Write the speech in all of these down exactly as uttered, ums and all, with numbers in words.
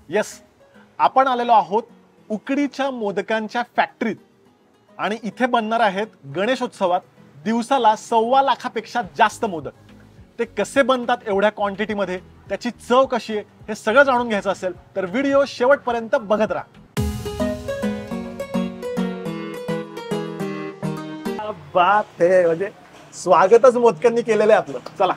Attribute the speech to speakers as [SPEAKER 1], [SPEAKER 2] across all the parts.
[SPEAKER 1] Yes, आपण आलेलो आहोत उकडीच्या मोदकांच्या फॅक्टरीत आणि इथे बनणार आहेत गणेशोत्सवात दिवसाला सव्वा लाखापेक्षा जास्त मोदक। ते कसे बनतात एवढ्या क्वांटिटीमध्ये, त्याची चव कशी आहे हे सगळं जाणून घ्यायचं असेल तर व्हिडिओ शेवटपर्यंत बघत राहा। बात है, म्हणजे स्वागतच मोदकांनी केलेलं आहे आपलं। चला,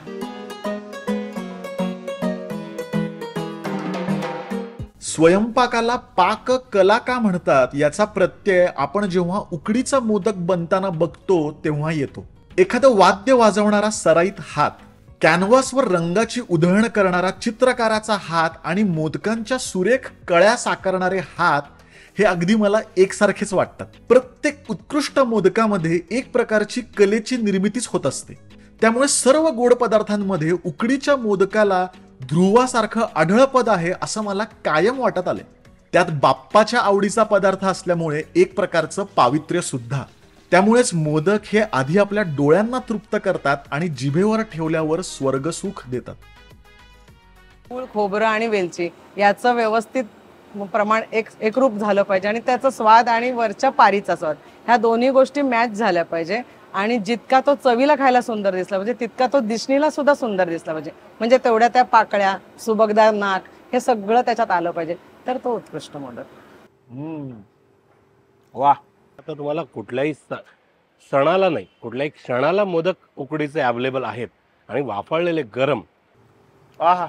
[SPEAKER 1] स्वयंपाकाला पाक कला का म्हणतात याचा प्रत्यय आपण जेव्हा उकडीचा मोदक बनताना बघतो तेव्हा येतो। एखादं वाद्य वाजवणारा सराईत हात, कॅनव्हासवर रंगाची उधळण करणारा चित्रकाराचा हात आणि मोदकांच्या सुरेख कळ्या साकारणारे हात हे अगदी मला एकसारखेच वाटतात। प्रत्येक उत्कृष्ट मोदकामध्ये एक प्रकारची कलेची निर्मितीच होत असते। त्यामुळे सर्व गोड पदार्थांमध्ये उकडीच्या मोदकाला ध्रुवासारखं आढळ पद आहे असं मला कायम वाटत आले। त्यात बाप्पाच्या आवडीचा पदार्थ असल्यामुळे एक प्रकारचं पावित्र्य सुद्धा। त्यामुळेच मोदक हे आधी आपल्या डोळ्यांना तृप्त करतात आणि जिभेवर ठेवल्यावर स्वर्गसुख देतात।
[SPEAKER 2] फूल खोबरं आणि वेलची याचं व्यवस्थित प्रमाण एक एकरूप झालं पाहिजे आणि त्याचा स्वाद आणि वरच्या पारीचा स्वाद ह्या दोन्ही गोष्टी मॅच झाल्या पाहिजे आणि जितका तो चवीला खायला सुंदर दिसला पाहिजे तितका तो दिसणीला सुद्धा सुंदर दिसला पाहिजे। म्हणजे तेवढ्या त्या पाकळ्या, सुबकदार नाक हे सगळं त्याच्यात आलं पाहिजे तर तो उत्कृष्ट मोदक।
[SPEAKER 1] हम्म, वा।
[SPEAKER 3] आता तुम्हाला कुठल्याही सणाला नाही, कुठल्याही क्षणाला मोदक उकडीचे अवेलेबल आहेत आणि वाफळलेले गरम।
[SPEAKER 1] आहा,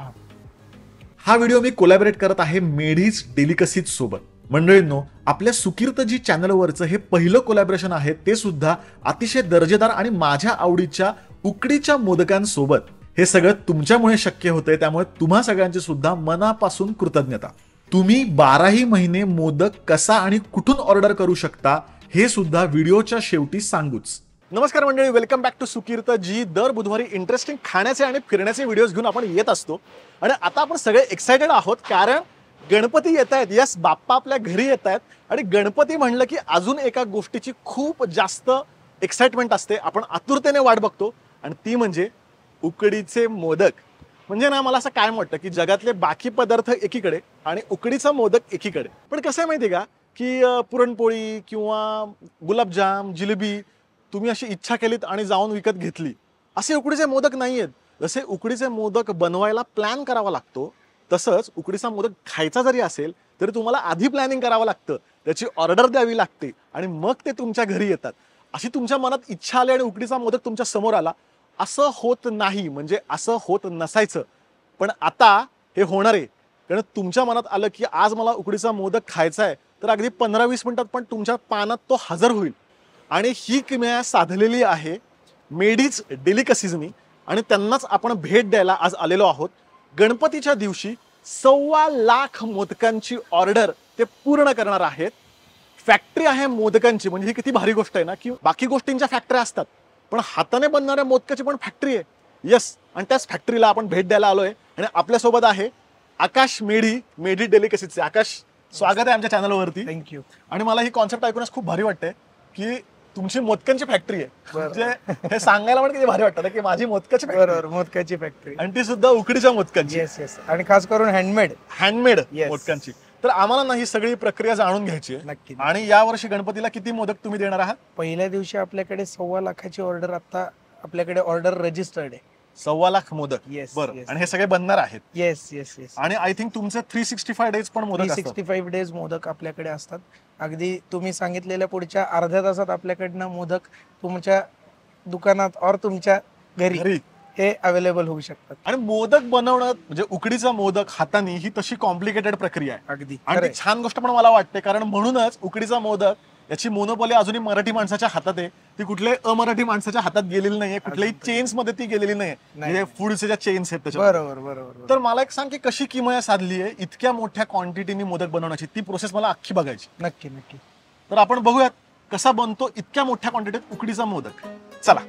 [SPEAKER 4] हा व्हिडिओ मी कोलॅबोरेट करत आहे मेडीज डेलिकसीज सोबत। मंडळींनो, आपल्या सुकीर्तजी चॅनलवरचं हे पहिलं कोलॅबोरेशन आहे, ते सुद्धा अतिशय दर्जेदार आणि माझ्या आवडीच्या उकडीच्या मोदकांसोबत। हे सगळं तुमच्यामुळे शक्य होतंय, त्यामुळे तुम्हा सगळ्यांची सुद्धा मनापासून कृतज्ञता। तुम्ही बाराही महिने मोदक कसा आणि कुठून ऑर्डर करू शकता हे सुद्धा व्हिडिओच्या शेवटी सांगूच।
[SPEAKER 1] नमस्कार मंडळी, welcome back to Sukirt ji. दर बुधवारी इंटरेस्टिंग खाण्याचे आणि फिरण्याचे व्हिडिओज घेऊन आपण येत असतो आणि आता आपण सगळे एक्साइटेड आहोत कारण गणपती येत आहेत। यस, बाप्पा आपल्या घरी येत आहेत आणि गणपती म्हणलं की अजून एका गोष्टीची खूप जास्त एक्साइटमेंट असते, आपण आतुरतेने वाट बघतो आणि ती म्हणजे उकडीचे मोदक। म्हणजे ना, मला असं काय वाटतं की जगातले बाकी पदार्थ एकीकडे आणि उकडीचा मोदक एकीकडे, पण कसं आहे माहिती आहे का की पुरणपोळी किंवा गुलाबजाम, जिलेबी तुम्ही अशी इच्छा केलीत आणि जाऊन विकत घेतली, असे उकडीचे मोदक नाही आहेत। जसे उकडीचे मोदक बनवायला प्लॅन करावा लागतो, तसंच उकडीचा मोदक खायचा जरी असेल तरी तुम्हाला आधी प्लॅनिंग करावं लागतं, त्याची ऑर्डर द्यावी लागते आणि मग ते तुमच्या घरी येतात। अशी तुमच्या मनात इच्छा आली आणि उकडीचा मोदक तुमच्या समोर आला, असं होत नाही, म्हणजे असं होत नसायचं, पण आता हे होणार आहे। कारण तुमच्या मनात आलं की आज मला उकडीचा मोदक खायचा आहे तर अगदी पंधरा वीस मिनिटात पण तुमच्या पानात तो हजर होईल। आणि ही किमया साधलेली आहे मेडीज डेलिकसीजनी आणि त्यांनाच आपण भेट द्यायला आज आलेलो आहोत। गणपतीच्या दिवशी सव्वा लाख मोदकांची ऑर्डर ते पूर्ण करणार आहेत। फॅक्टरी आहे मोदकांची, म्हणजे ही किती भारी गोष्ट आहे ना की बाकी गोष्टींच्या फॅक्टऱ्या असतात पण हाताने बनणाऱ्या मोदकाची पण फॅक्टरी आहे। यस, आणि त्याच फॅक्टरीला आपण भेट द्यायला आलोय आणि आपल्यासोबत आहे आकाश मेढी, मेढी डेलिकसीजचे। आकाश, स्वागत आहे आमच्या चॅनलवरती।
[SPEAKER 2] थँक्यू।
[SPEAKER 1] आणि मला ही कॉन्सेप्ट ऐकूनच खूप भारी वाटते की तुमची मोदकांची फॅक्टरी आहे, म्हणजे हे सांगायला पण किती भारी वाटतं की माझी मोदकाची फॅक्टरी।
[SPEAKER 2] बरोबर, मोदकाची फॅक्टरी
[SPEAKER 1] आणि ती सुद्धा उकडीच्या मोदकांची।
[SPEAKER 2] येस येस, आणि खास करून हँडमेड
[SPEAKER 1] हँडमेड
[SPEAKER 2] Yes.
[SPEAKER 1] मोदकांची। तर आम्हाला ना ही सगळी प्रक्रिया जाणून घ्यायची आहे।
[SPEAKER 2] नक्की।
[SPEAKER 1] आणि यावर्षी गणपतीला किती मोदक तुम्ही देणार आहात?
[SPEAKER 5] पहिल्या दिवशी आपल्याकडे सव्वा लाखाची ऑर्डर आता आपल्याकडे ऑर्डर रजिस्टर्ड आहे।
[SPEAKER 1] सव्वा लाख मोदक।
[SPEAKER 5] Yes,
[SPEAKER 1] बरं,
[SPEAKER 5] yes.
[SPEAKER 1] आणि हे सगळे बनणार आहेत?
[SPEAKER 5] Yes yes yes.
[SPEAKER 1] आणि आय थिंक तुमचे थ्री सिक्स्टी फाय डेज पण मोदक
[SPEAKER 5] थ्री
[SPEAKER 1] असतात?
[SPEAKER 5] सिक्स्टी फाईव्ह डेज मोदक आपल्याकडे असतात। अगदी तुम्ही सांगितलेल्या पुढच्या अर्ध्या तासात आपल्याकडनं मोदक तुमच्या दुकानात और तुमच्या घरी
[SPEAKER 1] घरी
[SPEAKER 5] हे अवेलेबल होऊ शकतात।
[SPEAKER 1] आणि मोदक बनवणं म्हणजे उकडीचा मोदक हाताने ही तशी कॉम्प्लिकेटेड प्रक्रिया आहे
[SPEAKER 5] अगदी
[SPEAKER 1] आणि ती छान गोष्ट पण मला वाटते, कारण म्हणूनच उकडीचा मोदक याची मोनोपॉली अजूनही मराठी माणसाच्या हातात आहे। ती कुठल्याही अमराठी माणसाच्या हातात गेलेली नाहीये, कुठल्याही चेन्स मध्ये ती गेलेली नाहीये, म्हणजे फूडच्या ज्या चेन्स आहेत त्याच्यात।
[SPEAKER 5] बरोबर बरोबर।
[SPEAKER 1] तर मला एक सांग की कशी किमया साधली आहे इतक्या मोठ्या क्वांटिटीने मोदक बनवण्याची, ती प्रोसेस मला अख्खी बघायची।
[SPEAKER 5] नक्की नक्की।
[SPEAKER 1] तर आपण बघूयात कसा बनतो इतक्या मोठ्या क्वांटिटीत उकडीचा मोदक। चला।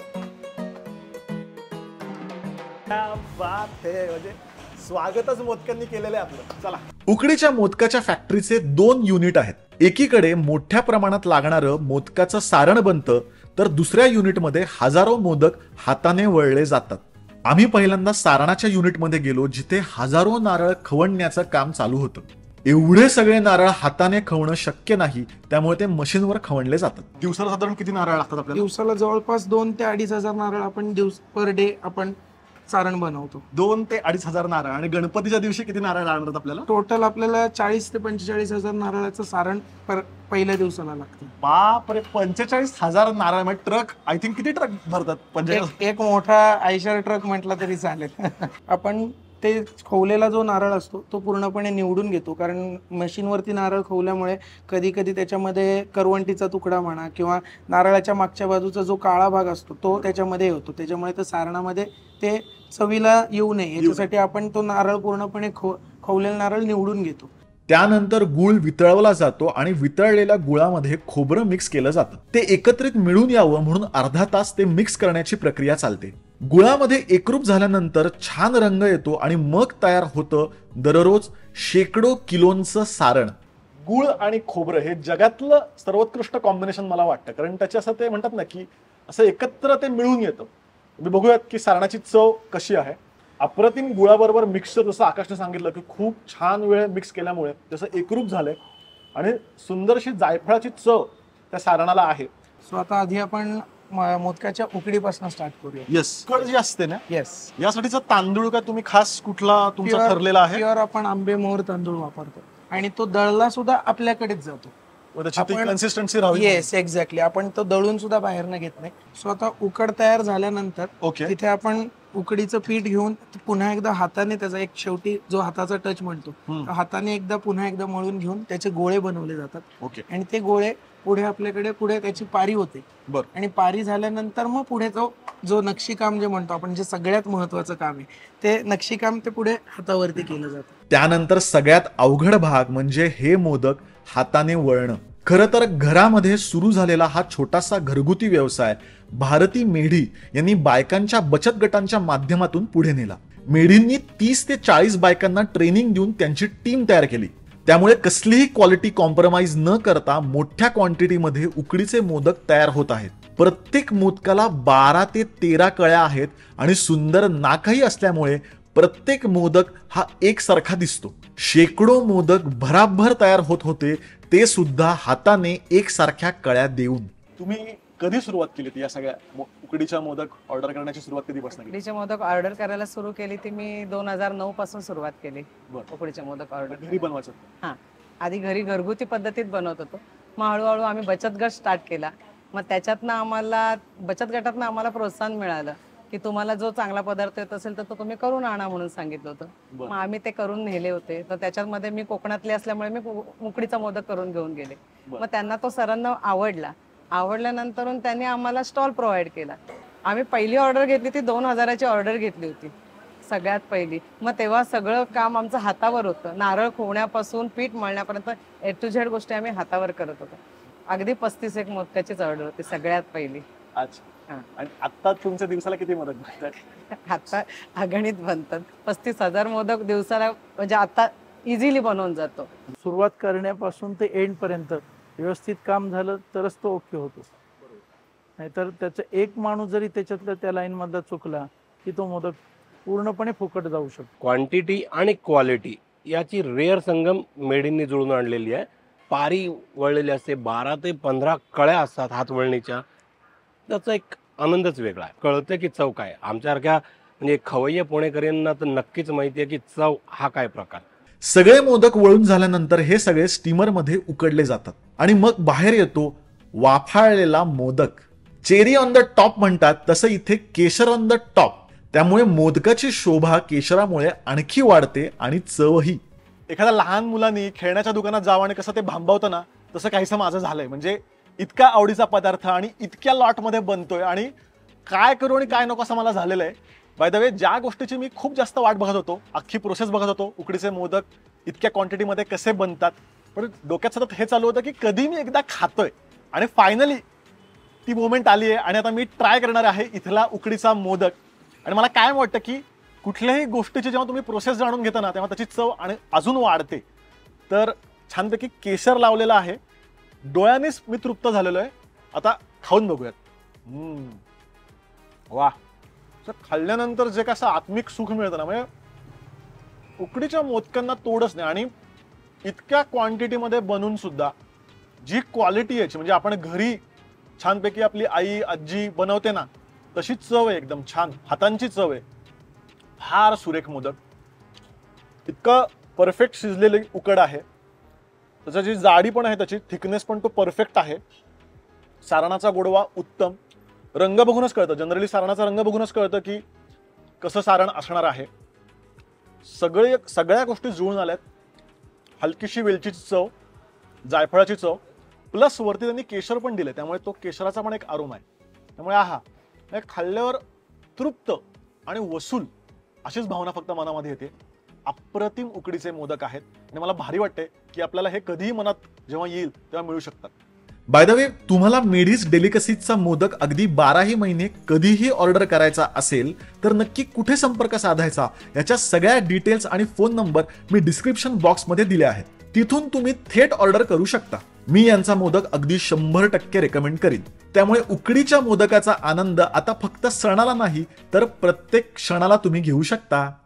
[SPEAKER 1] म्हणजे स्वागतच मोदकांनी केलेलं आहे आपलं। चला।
[SPEAKER 4] उकडीच्या मोदकाच्या फॅक्टरीचे दोन युनिट आहेत। एकीकडे मोठ्या प्रमाणात लागणारं मोदकाचं सारण बनतं तर दुसऱ्या युनिटमध्ये हजारो मोदक हाताने वळले जातात। आम्ही पहिल्यांदा सारणाच्या युनिटमध्ये गेलो, जिथे हजारो नारळ खवणण्याचं काम चालू होतं. एवढे सगळे नारळ हाताने खवणं शक्य नाही, त्यामुळे ते मशीनवर खवणले जातात.
[SPEAKER 1] दिवसाला साधारण किती नारळ लागतात आपल्याला?
[SPEAKER 5] दिवसाला जवळपास दोन ते अडीच हजार नारळ आपण दिवस पर डे आपण सारण बनवतो.
[SPEAKER 1] दोन ते अडीच हजार नारळ. आणि गणपतीच्या दिवशी किती नारळ लागतात आपल्याला?
[SPEAKER 5] टोटल आपल्याला चाळीस ते पंचेचाळीस हजार नारळाचं सारण पर पहिल्या दिवसाला लागतं.
[SPEAKER 1] बापरे, पंचेचाळीस हजार नारळ म्हणजे ट्रक, आय थिंक किती ट्रक भरतात? पंचेचाळीस.
[SPEAKER 5] एक एक मोठा आयशर ट्रक म्हटला तरी चालेल. आपण ते खवलेला जो नारळ असतो तो पूर्णपणे निवडून घेतो, कारण मशीनवरती नारळ खवल्यामुळे कधी कधी त्याच्यामध्ये करवंटीचा तुकडा म्हणा किंवा नारळाच्या मागच्या बाजूचा जो काळा भाग असतो तो त्याच्यामध्ये होतो. त्याच्यामुळे तर सारणामध्ये ते चवीला येऊ नये याच्यासाठी आपण तो नारळ पूर्णपणे खव खवलेला नारळ निवडून घेतो.
[SPEAKER 4] त्यानंतर गुळ वितळवला जातो आणि वितळलेल्या गुळामध्ये खोबरं मिक्स केलं जातं. ते एकत्रित मिळून यावं म्हणून अर्धा तास ते मिक्स करण्याची प्रक्रिया चालते. गुळामध्ये एकरूप झाल्यानंतर छान रंग येतो आणि मग तयार होतं दररोज शेकडो किलोंचं सारण.
[SPEAKER 1] गुळ आणि खोबरं हे जगातलं सर्वोत्कृष्ट कॉम्बिनेशन मला वाटतं, कारण त्याचे असं ते म्हणतात ना की असं एकत्र ते मिळून येतं. मी बघूयात की सारणाची चव कशी आहे. अप्रतिम गुळाबरोबर मिक्सर, जसं आकाशने सांगितलं की खूप छान वेळ मिक्स केल्यामुळे जसं एकरूप झालंय आणि सुंदरशी जायफळाची चव त्या सारणाला आहे.
[SPEAKER 5] सो आता आधी आपण म- मोदकाच्या उकडीपासून स्टार्ट करूया.
[SPEAKER 1] येस, कड जी असते ना,
[SPEAKER 5] येस,
[SPEAKER 1] यासाठीचा तांदूळ काय तुम्ही खास कुठला तुमचा ठरलेला आहे?
[SPEAKER 5] प्युअर आपण आंबे मोहर तांदूळ वापरतो आणि तो दळला सुद्धा आपल्याकडेच जातो.
[SPEAKER 1] व त्याची ती
[SPEAKER 5] आपण-
[SPEAKER 1] कन्सिस्टन्सी राहावी.
[SPEAKER 5] Yes, exactly. आपण तो दळून सुद्धा बाहेरनं घेत नाही. सो आता उकड तयार झाल्यानंतर
[SPEAKER 1] ओके.
[SPEAKER 5] तिथे आपण उकडीचं पीठ घेऊन पुन्हा एकदा हाताने त्याचा एक शेवटी जो हाताचा टच म्हणतो
[SPEAKER 1] हम्म.
[SPEAKER 5] तो हाताने एकदा पुन्हा एकदा मळून घेऊन त्याचे गोळे बनवले जातात.
[SPEAKER 1] ओके.
[SPEAKER 5] आणि ते गोळे पुढे आपल्याकडे पुढे त्याची पारी होते.
[SPEAKER 1] बरं.
[SPEAKER 5] आणि पारी झाल्यानंतर मग पुढे तो जो नक्षीकाम जे म्हणतो आपण, जे सगळ्यात महत्वाचं काम आहे, ते नक्षीकाम ते पुढे हातावरती केलं जातं.
[SPEAKER 4] त्यानंतर सगळ्यात अवघड भाग म्हणजे हे मोदक हाताने वळणं. खरं तर घरामध्ये सुरू झालेला हा छोटासा घरगुती व्यवसाय भारती मेढी यांनी बायकांच्या बचत गटांच्या माध्यमातून पुढे नेला. मेढींनी तीस ते चाळीस बायकांना ट्रेनिंग देऊन त्यांची टीम तयार केली. त्यामुळे कसलीही क्वालिटी कॉम्प्रोमाइज न करता मोठ्या क्वांटिटीमध्ये उकडीचे मोदक तयार होत आहेत. प्रत्येक मोदकाला बारा ते तेरा कळ्या आहेत आणि सुंदर नाकही असल्यामुळे प्रत्येक मोदक हा एकसारखा दिसतो. शेकडो मोदक भराभर तयार होत होते, ते सुद्धा हाताने एकसारख्या कळ्या देऊन.
[SPEAKER 1] तुम्ही कधी सुरुवात केली ती या सगळ्या मो- उकडीच्या मोदक ऑर्डर करण्याची सुरुवात कधीपासून केली?
[SPEAKER 2] उकडीचे मोदक ऑर्डर करायला सुरू केली ती मी दोन हजार नऊ पासून सुरुवात केली.
[SPEAKER 1] बरं.
[SPEAKER 2] उकडीचे मोदक ऑर्डर
[SPEAKER 1] घरी बनवायचं?
[SPEAKER 2] हा, आधी घरी घरगुती पद्धतीत बनवत होतो. मग हळूहळू आम्ही बचत गट स्टार्ट केला. मग त्याच्यातनं आम्हाला बचत गटातनं आम्हाला प्रोत्साहन मिळालं की तुम्हाला जो चांगला पदार्थ येत असेल तर तो तुम्ही करून आणा म्हणून सांगितलं होतं.
[SPEAKER 1] बरं.
[SPEAKER 2] मग आम्ही ते करून नेले होते. तर त्याच्यामध्ये मी कोकणातली असल्यामुळे मी उ- उकडीचा मोदक करून घेऊन गेले.
[SPEAKER 1] बरं.
[SPEAKER 2] मग त्यांना तो सरांना आवडला. आवडल्यानंतर त्यांनी आम्हाला स्टॉल प्रोव्हाइड केला. आम्ही पहिली ऑर्डर घेतली ती दोन हजाराची ऑर्डर घेतली होती सगळ्यात पहिली. मग तेव्हा सगळं काम आमचं हातावर होतं. नारळ खोवण्यापासून पीठ मळण्यापर्यंत ए टू झेड गोष्टी आम्ही हातावर करत होतो. अगदी पस्तीस एक मोदकाचीच ऑर्डर होती सगळ्यात पहिली.
[SPEAKER 1] अच्छा.
[SPEAKER 2] हा.
[SPEAKER 1] आणि आता तुमच्या दिवसाला किती मोदक बनतात?
[SPEAKER 2] आता अगणित बनतात. पस्तीस हजार मोदक दिवसाला, म्हणजे आता इझिली बनवून जातो.
[SPEAKER 6] सुरुवात करण्यापासून ते एंड पर्यंत व्यवस्थित काम झालं तरच तो ओके होतो. नाहीतर त्याचा एक माणूस जरी त्याच्यातल्या त्या लाईन मधला चुकला की तो मोदक पूर्णपणे फुकट जाऊ शकतो.
[SPEAKER 3] क्वांटिटी आणि क्वालिटी याची रेअर संगम मेढींनी जुळून आणलेली आहे. पारी वळलेली असते, बारा ते पंधरा कळ्या असतात हात वळणीच्या. त्याचा एक आनंदच वेगळा आहे. कळतं की चव काय. आमच्यासारख्या म्हणजे खवय्ये पुणेकरांना तर नक्कीच माहिती आहे की चव हा काय प्रकार.
[SPEAKER 4] सगळे मोदक वळून झाल्यानंतर हे सगळे स्टीमरमध्ये उकडले जातात आणि मग बाहेर येतो वाफाळलेला modak. Cherry on the top म्हणतात, तसं इथे केशर ऑन द टॉप. त्यामुळे मोदकाची शोभा केशरामुळे आणखी वाढते आणि चवही.
[SPEAKER 1] एखाद्या लहान मुलांनी खेळण्याच्या दुकानात जावं आणि कसं ते भांबावतं ना, तसं काहीसं माझं झालंय. म्हणजे इतका आवडीचा पदार्थ आणि इतक्या लॉटमध्ये बनतोय आणि काय करू आणि काय नको असं मला झालेलं आहे. बाय द वे, ज्या गोष्टीची मी खूप जास्त वाट बघत होतो, अख्खी प्रोसेस बघत होतो, उकडीचे मोदक इतक्या क्वांटिटीमध्ये कसे बनतात, पण डोक्यात सतत हे चालू होतं की कधी मी एकदा खातोय. आणि फायनली ती मोमेंट आली आहे आणि आता मी ट्राय करणार आहे इथला उकडीचा मोदक. आणि मला काय वाटतं की कुठल्याही गोष्टीची जेव्हा तुम्ही प्रोसेस जाणून घेता ना, तेव्हा त्याची चव आणि अजून वाढते. तर छानपैकी केशर लावलेला आहे. डोळ्यानेच मी तृप्त झालेलो आहे. आता खाऊन बघूयात. हम्म. वा, तर खाल्ल्यानंतर जे कसं आत्मिक सुख मिळतं ना, म्हणजे उकडीच्या मोदकांना तोडच नाही. आणि इतक्या क्वांटिटीमध्ये बनून सुद्धा जी क्वालिटी याची, म्हणजे आपण घरी छानपैकी आपली आई आजी बनवते ना तशी चव आहे, एकदम छान हातांची चव आहे. फार सुरेख मोदक, इतकं परफेक्ट शिजलेली उकड आहे. त्याची जी जाडी पण आहे, त्याची थिकनेस पण तो परफेक्ट आहे. सारणाचा गोडवा उत्तम, रंग बघूनच कळतं, जनरली सारणाचा रंग बघूनच कळतं की कसं सारण असणार आहे. सगळे सगळ्या गोष्टी जुळून आल्यात. हलकीशी वेलचीची चव, जायफळाची चव, प्लस वरती त्यांनी केशर पण दिले, त्यामुळे तो केशराचा पण एक आरोम आहे. त्यामुळे आहा, हे खाल्ल्यावर तृप्त आणि वसूल अशीच भावना फक्त मनामध्ये येते. अप्रतिम उकडीचे मोदक आहेत आणि मला भारी वाटते की आपल्याला हे कधीही मनात जेव्हा येईल तेव्हा मिळू शकतात.
[SPEAKER 4] बाय द वे, तुम्हाला मेडीज डेलिकसीजचा मोदक अगदी बाराही महिने कधीही ऑर्डर करायचा असेल तर नक्की कुठे संपर्क साधायचा याच्या सगळ्या डिटेल्स आणि फोन नंबर मी डिस्क्रिप्शन बॉक्समध्ये दिले आहेत. तिथून तुम्ही थेट ऑर्डर करू शकता. मी यांचा मोदक अगदी शंभर टक्के रेकमेंड करीन. त्यामुळे उकडीच्या मोदकाचा आनंद आता फक्त सणाला नाही तर प्रत्येक क्षणाला तुम्ही घेऊ शकता.